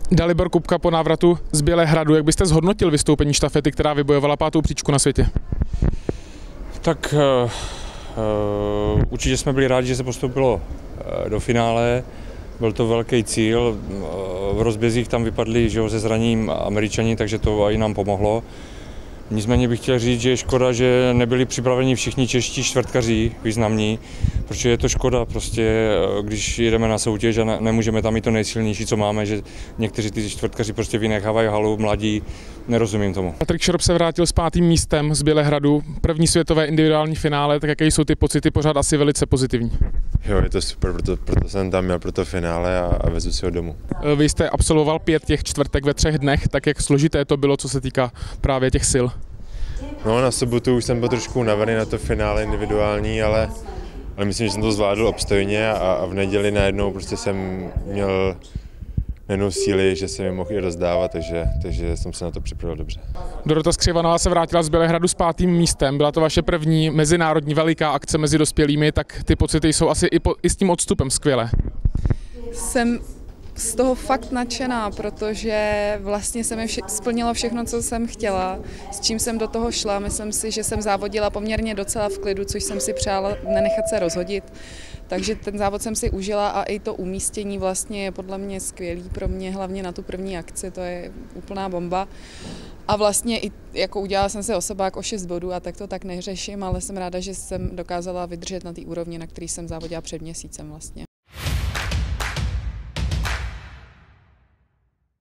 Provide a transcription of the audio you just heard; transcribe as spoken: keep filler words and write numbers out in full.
Dalibor Kupka po návratu z Bělehradu. Jak byste zhodnotil vystoupení štafety, která vybojovala pátou příčku na světě? Tak uh, uh, určitě jsme byli rádi, že se postoupilo uh, do finále. Byl to velký cíl. Uh, v rozbězích tam vypadli, že ho, se zraním Američani, takže to i nám pomohlo. Nicméně bych chtěl říct, že je škoda, že nebyli připraveni všichni čeští čtvrtkaři významní, protože je to škoda, prostě, když jedeme na soutěž a ne, nemůžeme tam mít to nejsilnější, co máme, že někteří ty čtvrtkaři prostě vynechávají halu, mladí, nerozumím tomu. Patrik Šrob se vrátil s pátým místem z Bělehradu, první světové individuální finále, tak jaké jsou ty pocity? Pořád asi velice pozitivní. Jo, je to super, proto, proto jsem tam měl pro to finále a, a vezu si ho domů. Vy jste absolvoval pět těch čtvrtek ve třech dnech, tak jak složité to bylo, co se týká právě těch sil? No, na sobotu už jsem byl trošku unavený na to finále individuální, ale, ale myslím, že jsem to zvládl obstojně a, a v neděli najednou prostě jsem měl nejenom síly, že jsem je mohl i rozdávat, takže, takže jsem se na to připravil dobře. Dorota Skřivanová se vrátila z Bělehradu s pátým místem. Byla to vaše první mezinárodní veliká akce mezi dospělými, tak ty pocity jsou asi i, po, i s tím odstupem skvělé. Jsem z toho fakt nadšená, protože vlastně se mi vše, splnilo všechno, co jsem chtěla, s čím jsem do toho šla. Myslím si, že jsem závodila poměrně docela v klidu, což jsem si přála nenechat se rozhodit. Takže ten závod jsem si užila a i to umístění vlastně je podle mě skvělý pro mě, hlavně na tu první akci, to je úplná bomba. A vlastně i jako udělala jsem se osobák o šest bodů a tak to tak neřeším, ale jsem ráda, že jsem dokázala vydržet na té úrovni, na který jsem závodila před měsícem vlastně.